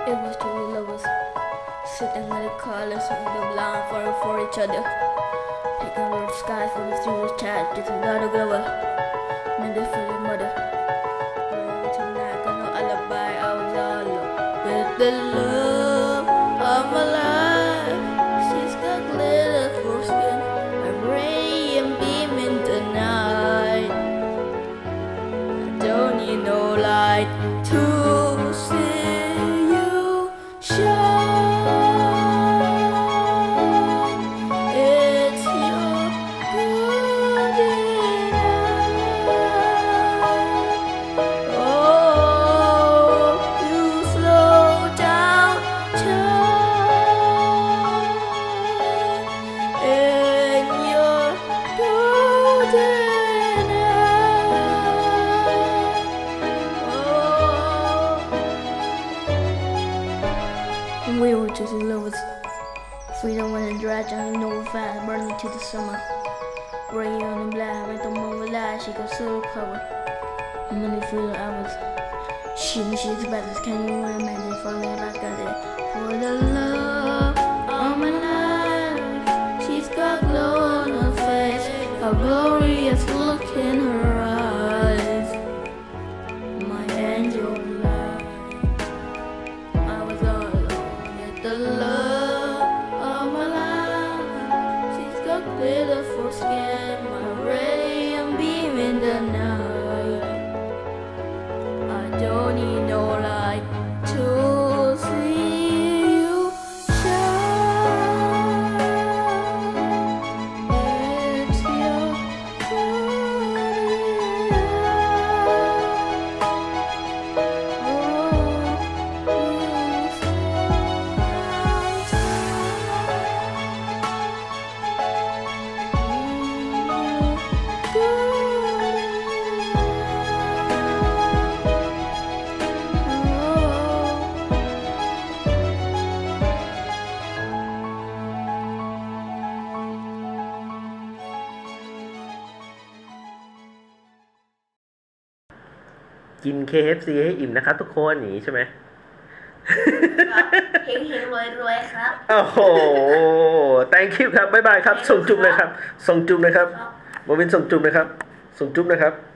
It was two lovers sitting in the car, listening to the blind for each other. Taking the sky from the through chat, just another glower. Made it for your mother. Tonight, got no alibi, I was all alone. With the love of my life, she's got glitter for skin, a ray and beam in the night. I don't need no light to see you shine. It's your good enough. Oh, you slow down time. And you're good enough. We were just lovers. Freedom when it dry, Johnny no fast, burning to the summer. Rain on the black, right the moment light, she got soul power. Many feel hours. She's better, can you imagine falling back at it? For the love of my life, she's got glow on her face, a glorious look in her eyes. My angel light, I was all alone with the love of my life. She's got glitter for skin, my radiant beam in the night. I don't need no light to see you shine. It's your กิน KFC ให้อิ่มนะครับทุกคนอย่างนี้ใช่ไหมเฮงเฮงรวยรวยครับโอ้โห thank you ครับบ๊ายบายครับส่งจุ๊บเลยครับส่งจุ๊บเลยครับโมวินส่งจุ๊บเลยครับส่งจุ๊บนะครับ